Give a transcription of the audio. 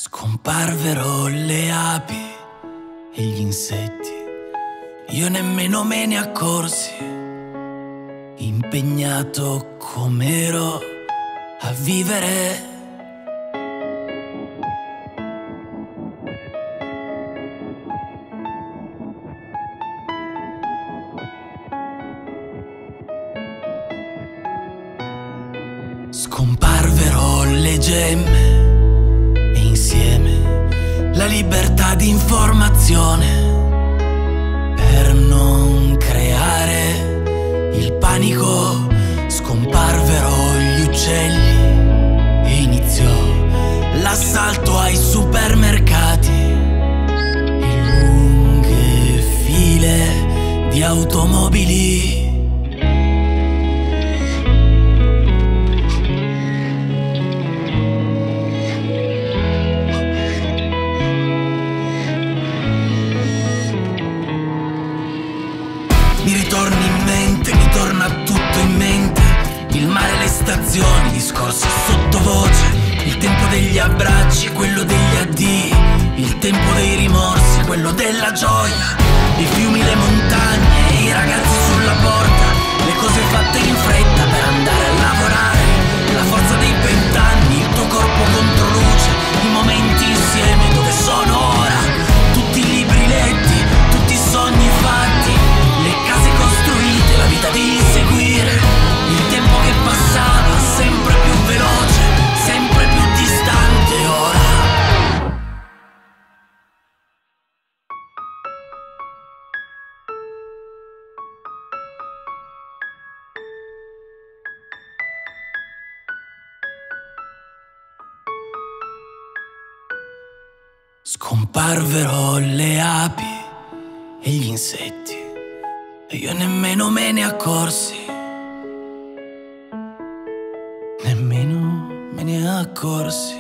Scomparvero le api e gli insetti, io nemmeno me ne accorsi, impegnato com'ero a vivere. Scomparvero le gemme e insieme la libertà di informazione per non creare il panico. Scomparvero gli uccelli e iniziò l'assalto ai supermercati e lunghe file di automobili. Mi torna tutto in mente, il mare, le stazioni, discorsi sottovoce, il tempo degli abbracci, quello degli addii, il tempo dei rimorsi, quello della gioia, i fiumi, le montagne, i ragazzi sulla porta, le cose fatte in fretta per andare a lavorare, la forza dei 20 anni, il tuo corpo contro luce, i momenti insieme dove sono ora, tutti i libri letti, tutti i sogni fatti, le case costruite, la vita di inseguire, il tempo che passava sempre più veloce, sempre più distante ora. Scomparvero le api e gli insetti e io nemmeno me ne accorsi, nemmeno me ne accorsi.